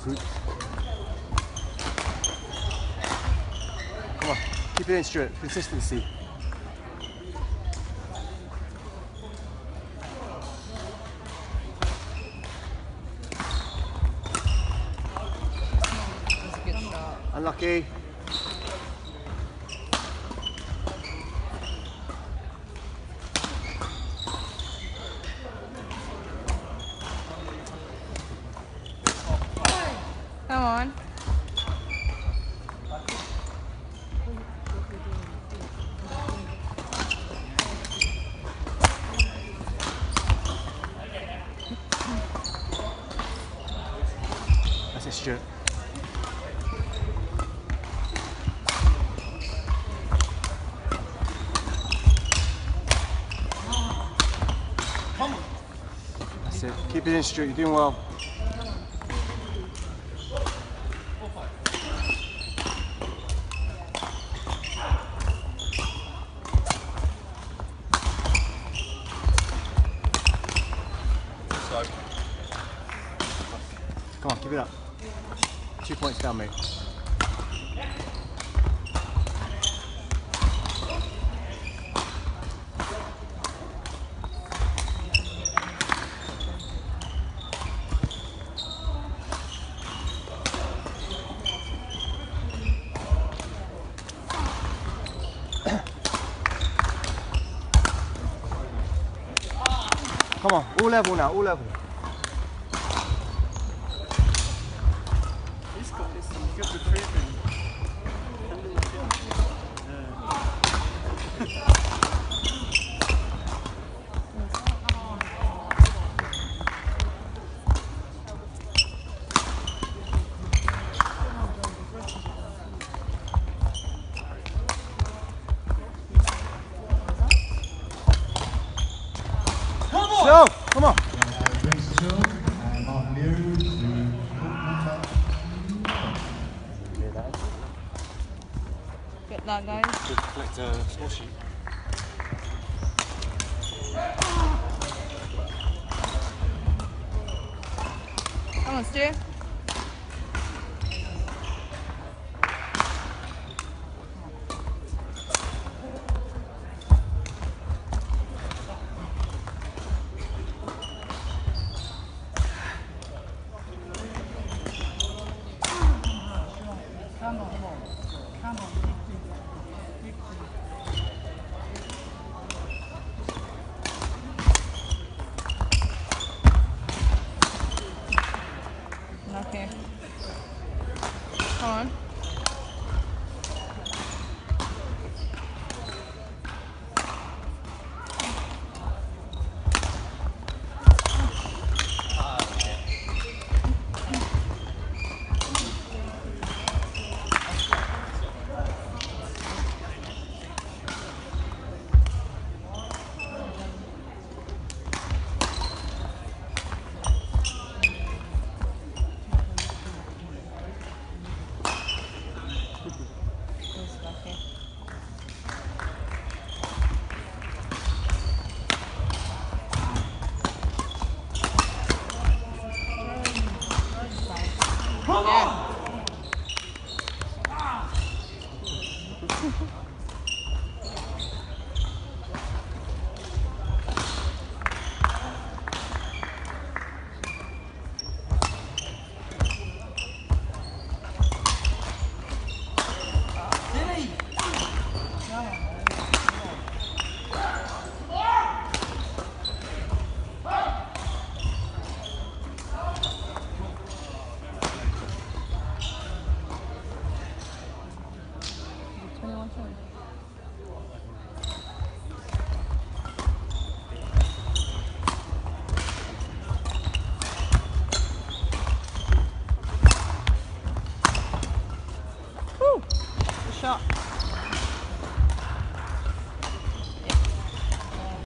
Good. Come on, keep it in, Stuart. Consistency. That's a good shot. Unlucky. Come on. That's it, Stuart. That's it. Keep it in, Stuart. You're doing well. Come on, keep it up. 2 points down, mate. Come on, all level now, all level. He's got good retrieving. So, come on. Get that, guys. Good collect a score sheet. Come on, Stu.